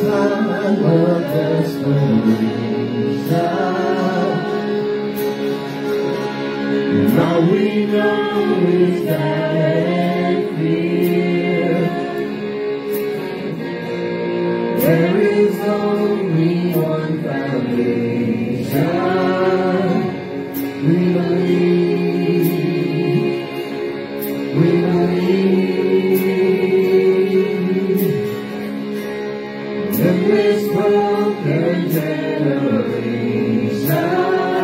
time of desperation. Now we know is that fear. There is only one foundation. We believe. We believe. In this broken generation.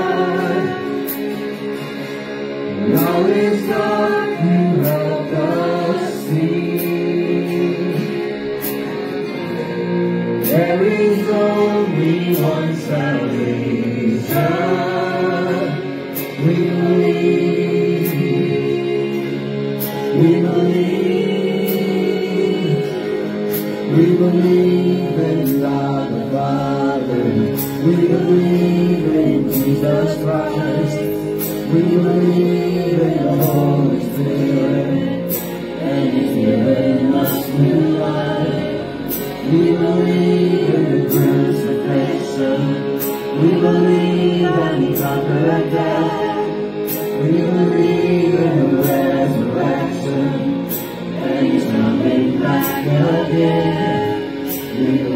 Now is God who helped us see. There is only one salvation. We believe. We believe. We believe in God the Father. We believe in Jesus Christ. We believe in the Holy Spirit, and He's given us new life. We believe in the crucifixion. We believe that He conquered death. We believe in the resurrection, and He's coming back again. We